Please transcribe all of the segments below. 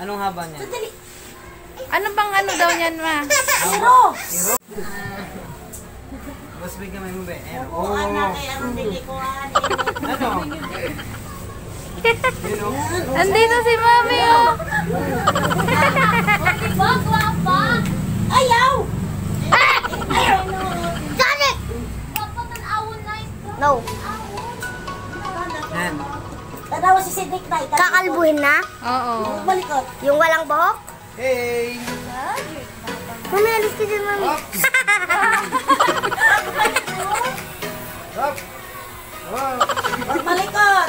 Anong haba niya? Ano bang ano daw niyan, ma? Hero! Boss, bigyan mo ba? Oo, anak, kaya ang dili ko Ano? Andito si Mami, oh! Ayaw! Sonic! No. Yan. Tanawa si Cedric na. Kakalbuhin na? Oo. Balikot. Yung walang buhok? Hey! Mami, alis ka dyan, Mami. Up! Up! Balikot.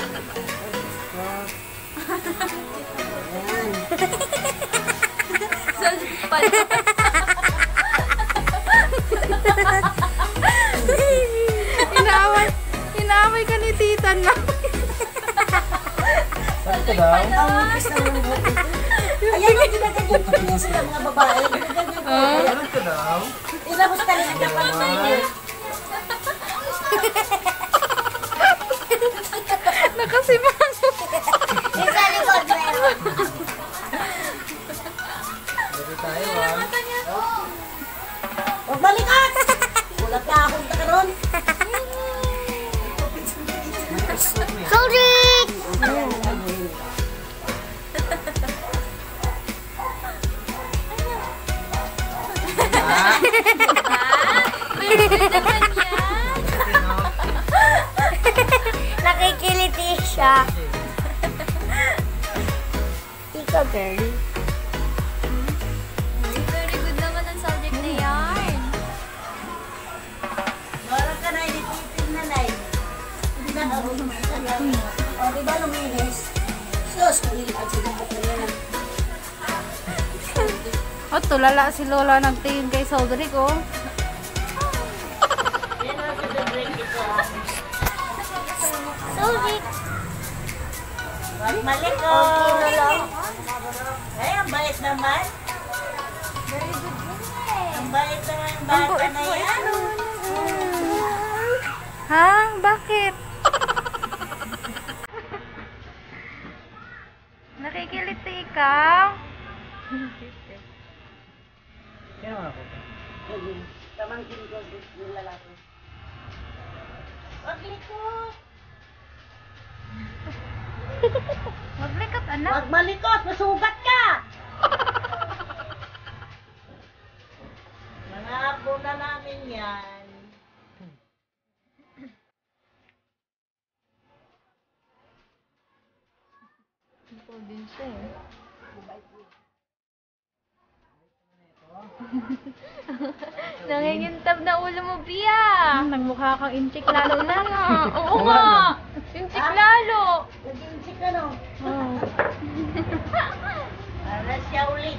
Inaaway ka ni Titan na. Saan ka daw? Ang upis na ng buhok. Ayan ang ginaganyan ko niya sila mga babae. Ginaganyan ko. Saan ka daw? Ilabos ka rin ang kapal sa inyo. Nakasimango. Yung sa likod, meron. Dito tayo, ah. Huwag balikot! Ulat na akong takaroon. Sonic! Nakikiliti siya. Ikaw, girl. Very good naman ang subject na yan. Wala ka na inipitin na na eh. O, diba luminis? Sus, kalilag sila ko na yan. O, tulala si Lola nagtingin kay Sodrick, oh. Sonic! Huwag malikot. Okay na lang. Ay, ang bait naman. Ang bait naman yung bata na yan. Ha? Bakit? Nakikiliti ka? Kaya naman ako. Tamangkin ko yung lalaki. Huwag likot. Maglikot, anak. Huwag malikot. Masugat ka. Mga apo na namin yan. Ito din siya, eh. Nangingintab na ulo mo, Pia. Nagmukha kang inchik lalo na. Oo nga. Inchik lalo. Nag-insik ka no? Oh. Para siya ulit.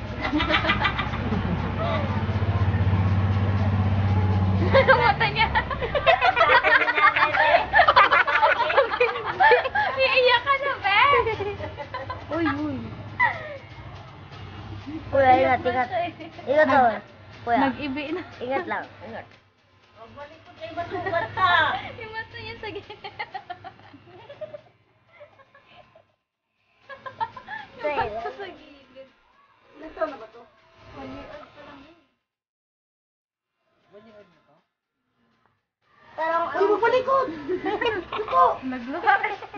Ano mata niya? Iiyak ka na, be. Uy, uy. Kuya, ingat, ingat. Ingat doon. Kuya, Nag-ibi na. ingat lang. Ingat. Huwag malikot kayo masugat ka. Yung mata niya sa gilid. Yung mata sa gilid. Ito na ba to? 1 year old pa lang yun. Parang, Ay, mabalikot. Ito. Nagluha.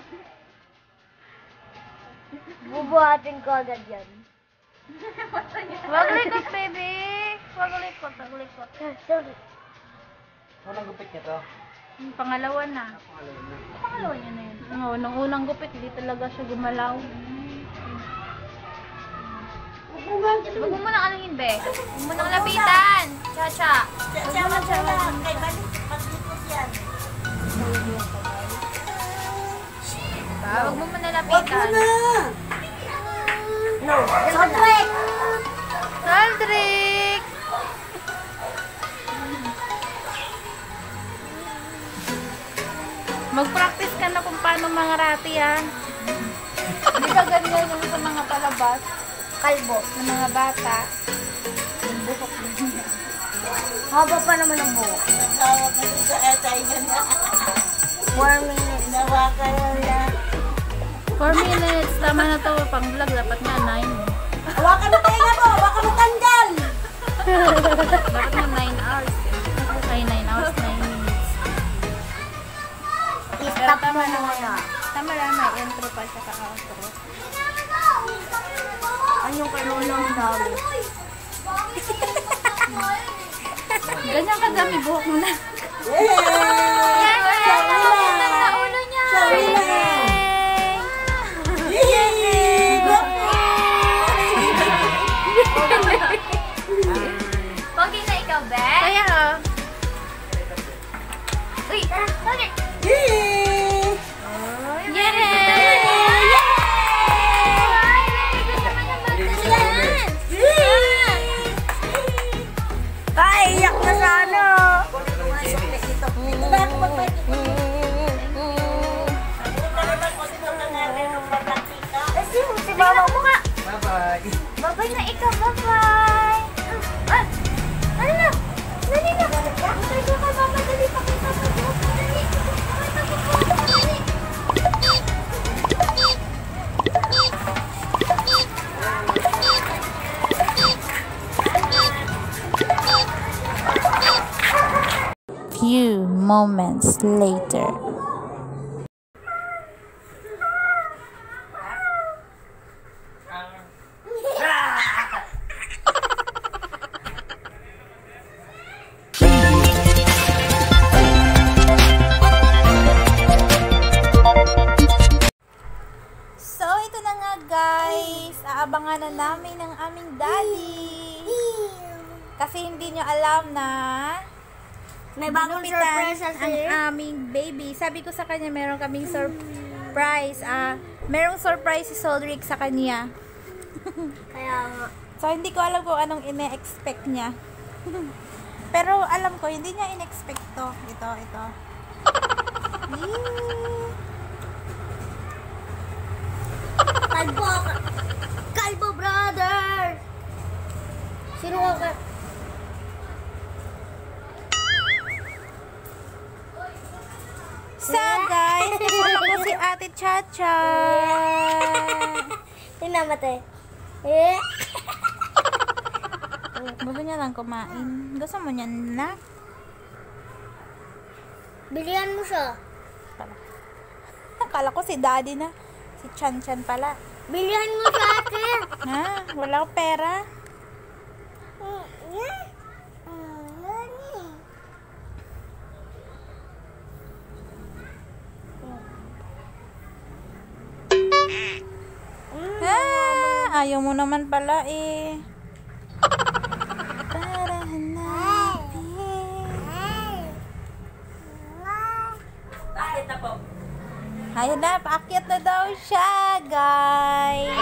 bubuhatin ko agad yan. Wag likot, baby. Wag likot, wag likot. Sorry. Walang gupit niya to. Yung pangalawa na. Pangalawa niya na yun. Oo, nung unang gupit, hindi talaga siya gumalaw. Huwag mo muna kalangin, be. Huwag mo nang lapitan. Cha-cha. Siya man siya lang. Kay balik. Paglikot yan. Huwag mo muna Huwag mo lapitan. na. No. Sonic! Saldrick! Mag-practice ka na kung paano mga rati, ah. Hindi ka ganyan yung sa mga palabas Kalbo. ng mga bata. Haba pa naman ang buhok. Nagtawag ka dun sa etay niya na. 4 minutes. Ginawa ka na. 4 minutes. Tama na to. Pang vlog. Dapat nga 9. Tama lang. Tama lang, may intro pa siya ka-outro. Anong kanunong dami? Ganyan kadami buhok mo na. Yay! Sa ulo niya. Pogi na ikaw, be? Kaya Uy, Pogi! Yay! Ay, iyak na sana. Si mama mo nga! Bye-bye. Babay na ikaw, bye-bye! Ah! Ano na? Dali na! Dali ka, mama, dali pa kita sa buhok. Dali! Dali! few moments later. So, ito na nga guys. Aabangan na namin ng aming daddy. Kasi hindi nyo alam na May bagong ginupitan surprise ang kasi. aming baby. Sabi ko sa kanya, meron kaming surprise. Merong surprise si Soldrick sa kanya. Kaya nga. So, hindi ko alam kung anong ine-expect niya. Pero alam ko, hindi niya in-expect to. Ito. Yee! Kalbo brother! Sino ka? So guys, kasama ko si Ate Chacha. Tinamatay. Gusto niya lang kumain. Gusto mo niyan na? Bilihan mo siya. Akala ko si Daddy na. Si Chan Chan pala. Bilihan mo siya ate. Ha? Wala akong pera. Ayaw mo naman pala eh. Para hanapin. Bakit na po? Ayun na, paakyat na daw siya, guys.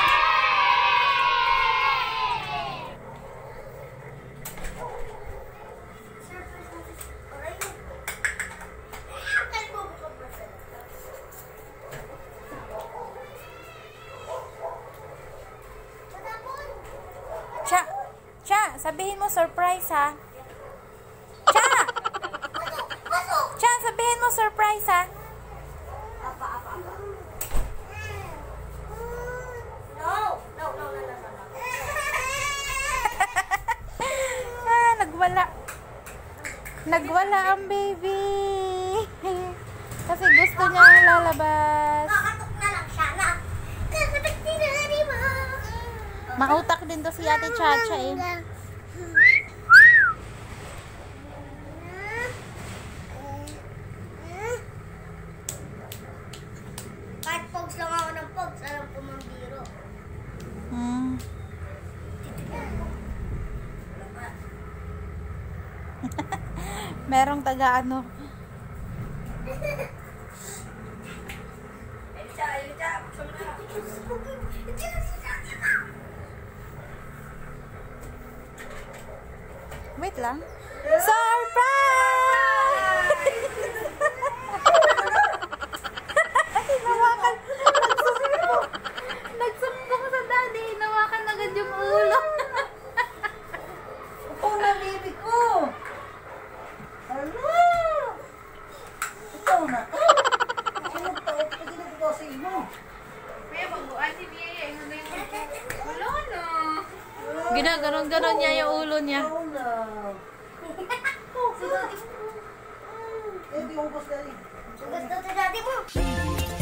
Cha, sabihin mo surprise ha. Cha, sabihin mo surprise ha. Nagwala ang baby. Kasi gusto niya lalabas. Nakatok na lang siya na. Kasabit tinari mo. Mautak din to si Ate Chacha eh. Kahit pogs lang ako ng pogs, alam ko mambiro. Merong taga ano. Wait lang. Surprise! Hinawakan. Nagsumbong sa daddy. Hinawakan agad yung ulo. Ito na, baby ko! Hello! Ito na. Sino to? Pagkinig ko sa imo. Ginaganon-ganon niya yung ulo niya. Ito na. Eh, di ubos na rin. Gusto to daddy mo.